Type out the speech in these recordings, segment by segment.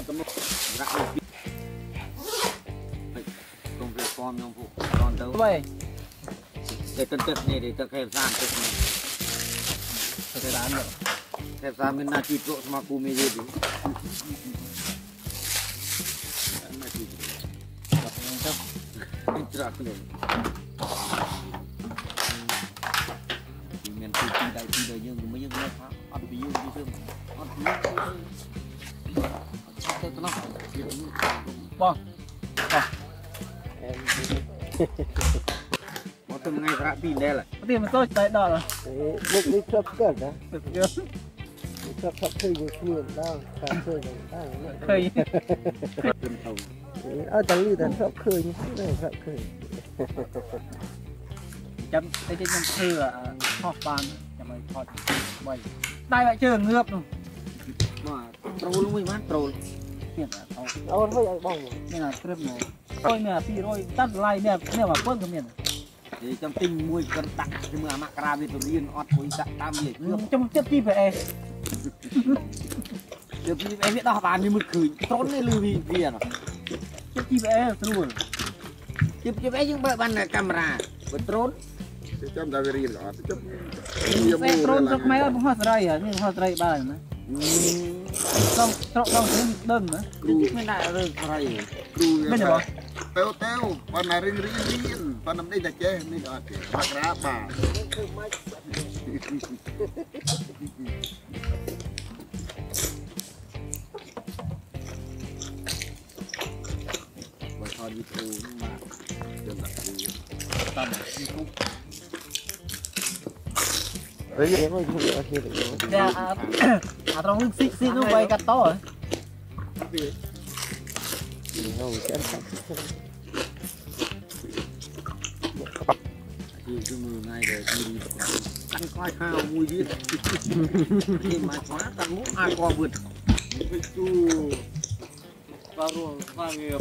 มันก็รักcông việc con không phụ con đâu vậy để tân tật này để cho kẹp gian tật này cái đàn nữa kẹp gian bên na chịu trộn mà cù mì gì đi intrak lên miền tây đại tây đời nhưng mấy những nơi khác ăn ví dụ như thế ăn ví dụ thế nó vâng có từng ngày ra pin đây là tiền mình tôi tại đó là lúc đi chụp cẩn đó được chưa chụp khơi một miền đó khơi rồi đó khơi ở tầng như tầng chụp khơi như thế này chụp khơi chấm cái chấm thư là họp bàn chấm mày họp mày đây lại chưa ngược luôn mà trâu luôn mới mát trâu tiền là tao đâu thôi ai bông nên là trip này thôi nè phi rồi tắt like nè nè mà quên cái miền thì trong tinh mùi cần tặng thì mà mặc ra về tụi liên ọt với tặng tam gì trong tiếp đi về được đi em biết đó bàn như mực khử trốn lên lư vì à tiếp đi về luôn tiếp em những bạn này camera và trốn trong đại việt là chấp về trốn rất mấy ông hoa sợi à nhưng hoa sợi ba nữa không những đơn nữa mới đại rồi phải bây giờ teo phần này riêng phần nằm đây là chế đây là mặc ra bà và thôi đi thu mà đừng đặt gì tâm đi thu đấy rồi thôi ở kia được trong lúc xích nó quay cắt to rồi không chết thì cứ mười ngày rồi đi ăn khoai khao mùi gì thì mà quá tặng múc ai qua vượt cái chu vào ruộng vào nghiệp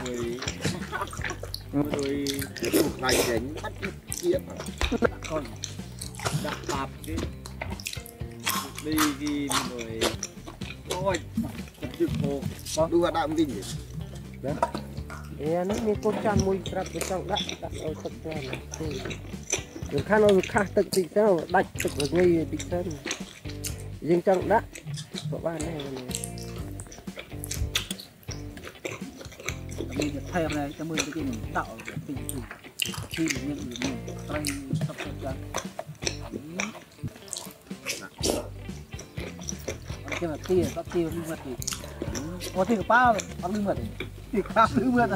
mình người chụp lại cảnh bắt kiện con đặt tạp cái đi gì rồi thôi chụp hồ đua đạm kinh đó nó như con chăn mùi trap cái trong đắt ở sập ra rồi khăn nó khá tự tịch sao đạch tự được ngay tịch sơn riêng trong đắt của bạn này mình thay này cho mình cái gì mình tạo tình khi mình tay sắp ra cái là tia các tia linh vật thì có thể bao bằng linh vật thì khác linh vật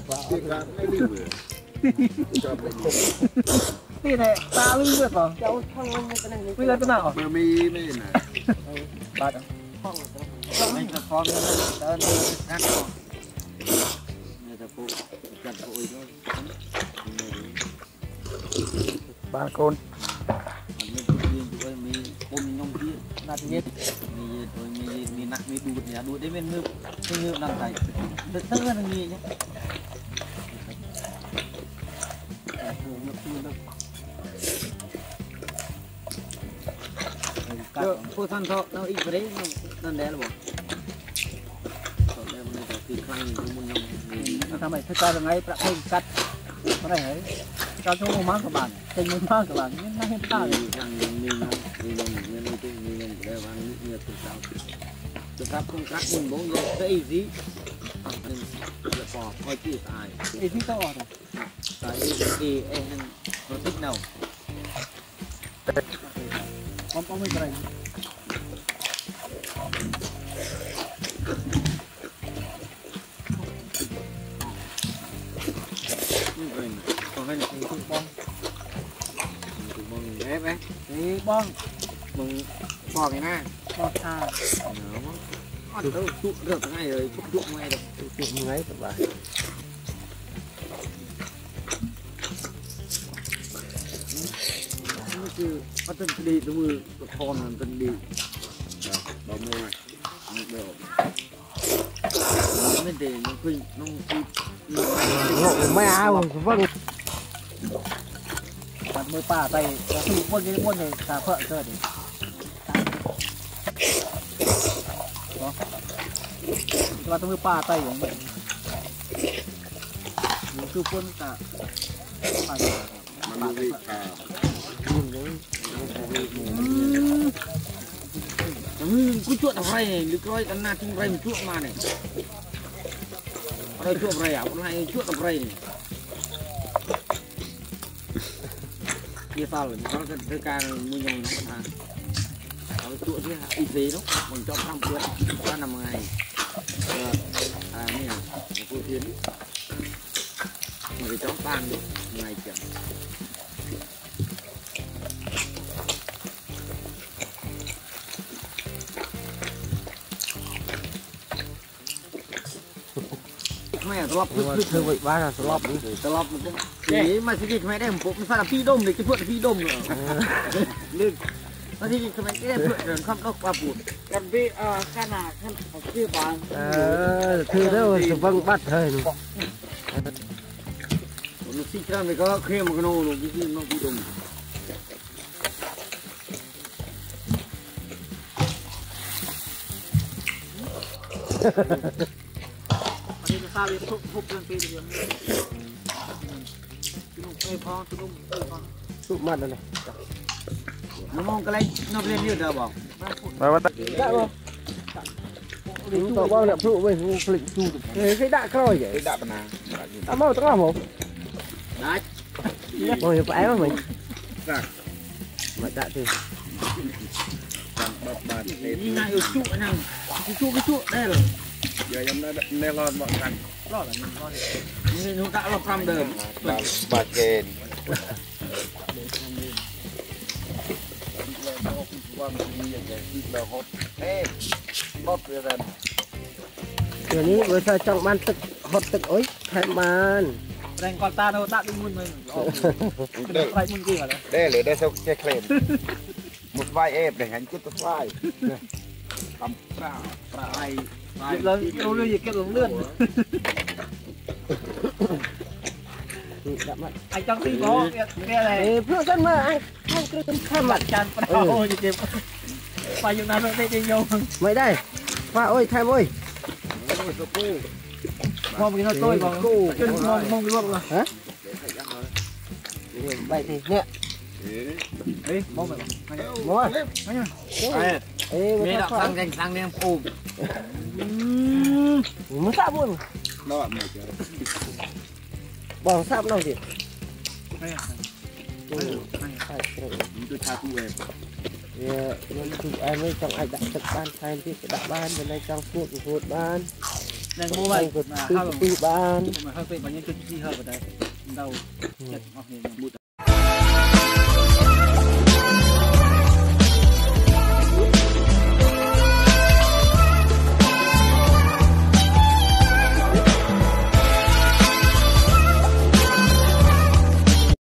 tia này ta linh vật vào cháu không cái này bây giờ thế nào mà mi này ba đó anh cho con đơn khác con người ta phụ chặt phụ thôi ba con mình tự nhiên tụi mình ôm nhau kia là tự nhiên mình rồi mình nặng mình đuột nhà đuột đấy bên nước cái nước nằm tay rất rất là nhiều nhé cô thân thọ nó ít vào đấy nó đẻ là bỏ đây mình có cái khăn của mình nóทำไมถ้าการไงประเภทกัดอะไรเหรอการช่วงมั้งกับบ้านเป็นมันมากกับบ้านนี่น่าเห็นตาเลย rằng mình đều bằng nhiều từ sao không cắt mình bố giờ cái gì mình là bỏ coi chỉ tài ไอ้ที่ต้องออก tại vì em nó thích nào ป้อมไม่เป็นไร còn cái này không bông đấy đấy นี่บ้อง mừng bỏ cái na บ้องชา nó đâu tụ được cái này rồi tụ ngay được chụp ngay các bạn nó cứ bắt chân đi đúng rồi thon là chân đi bảo môi đều bên để nó khuyên nó ngộ mấy ao vâng ตัดมือป่าไปแล้วคือพวกนี้พวกนี้ขาเพื่อเกิดดิ Kita tunggu patai yang baik. Itu pun tak. Cứ chuột ở đây được coi cái na chung đây một chuột mà này. Ở đây chuột này à, con này chuột ở đây này. Kia sao rồi, nó cái càng mua nhông nó còn hàng. Ở chuột thế y tế đó, bằng cho tham quyết, ra nằm ngày. Này, cô Tiến. Mà cái chó ban được ngày chẳng. Mẹ lọp thưa vậy ba là lọp thế mà cái mẹ đem cũng phải là phi đông này cái phượng phi đông nữa lên nó thì cái mẹ đem phượng rồi không có qua bụt Kan bi kana kan kia bạn. thưa đó vâng bắt thôi nó xịt ra mới có khe một cái nô rồi cái gì nó phi đông Ini sao itu hụp lên phi được. Cái phong tụi nó tụ mặt này nó mong cái này nó lên như đâu bảo đã không chúng tôi bao nhiêu trụ mình lịch trụ cái đạn coi vậy cái đạp nào à mau tao không đấy bao nhiêu phải mà mình mà đạn thì đi ngay ở trụ này cái trụ đây rồi giờ em đã nè lon bọn thằng lo là mình lo นี่นุตะเราพรำเดินบาเกนว่ามันมีอย่างไรที่เราฮอตเอ๊ะรถเรือเดี๋ยวนี้บริษัทจังมันตึกฮอตตึกโอ้ยแทนมัน Rèn con ta đâu ta đi mun mình. Phải mun kia mà đấy. ได้หรือได้สักแค่เคลมหมดไฟเอฟเลยหันจุดตัวไฟทำปลาไอ Việc lớn đâu lưu gì kia lưỡng lươn. Anh trong khi có cái này เพื่อนกันมาไอ้ข้างกลืนข้ามหลั mặt tràn bắt đầu thì kịp. Phải dùng nào đây đi vô. ไม่ได้ฟ้าโอ้ยแทมโอ้ย Mong cái nó tôi vào. Chân mong cái luôn rồi. hả vậy thì nè Ê, mong mày. mua ê Mẹ đọc sang đem ôm mới sắp luôn นอนไม่เจอ bỏ sắp đâu thì Đây à. tôi tha tu em em mới trong ai đặt thực ban thay thì đặt ban bên đây trong phụt ban Đang mua vậy. tư ban Mà hơi bị bao nhiêu chân chi hơi vào đây. Đầu. Chết.